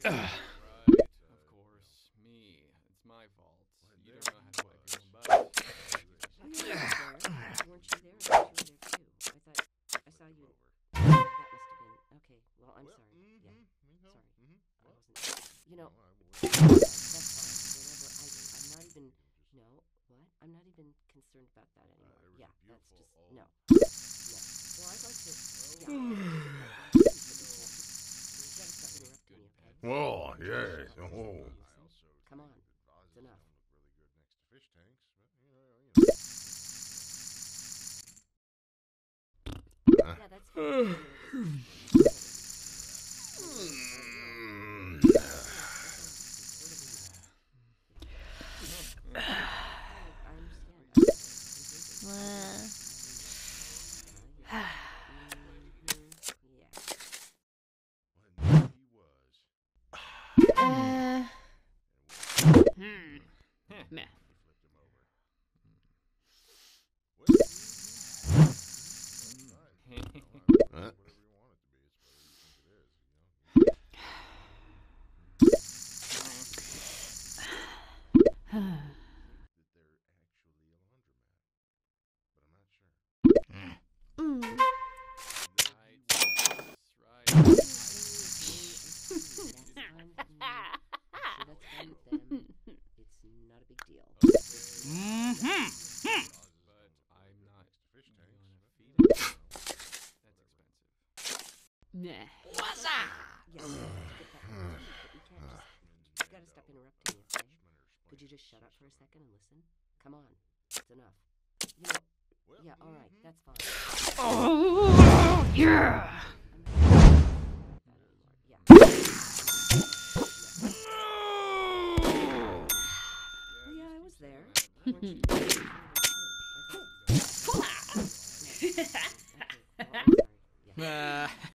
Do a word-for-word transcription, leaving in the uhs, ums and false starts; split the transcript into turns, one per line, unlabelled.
Right, of course. Me. It's my fault. You don't know how to wipe your own butt.
You weren't you there? I thought you were there too. I thought I saw you. That must have been okay. Well, I'm sorry. Yeah, sorry. I wasn't. You know, that's fine. Whatever. I, I'm not even. No, what? I'm not even concerned about that anymore. Yeah, that's just no. No. Well, I'd like to. Yeah. You gotta stop interrupting me, okay?
Oh, yes. Oh.
Come on. It's enough. Yeah, that's fine.
Uh. Hmm. Meh.
Huh?
Mm.
It's not a big deal.
Mm-hmm.
But I'm not gonna feed it. That's expensive.
Meh.
What's up? Yeah, we have to get that right, but we can't just. You gotta stop interrupting me, okay? Could you just shut up for a second and listen? Come on, it's enough. You know. Yeah, all right, that's fine.
Oh, yeah.
Yeah. Oh, yeah, I was there. Weren't you? I thought- Okay, well, I'm sorry. Yeah.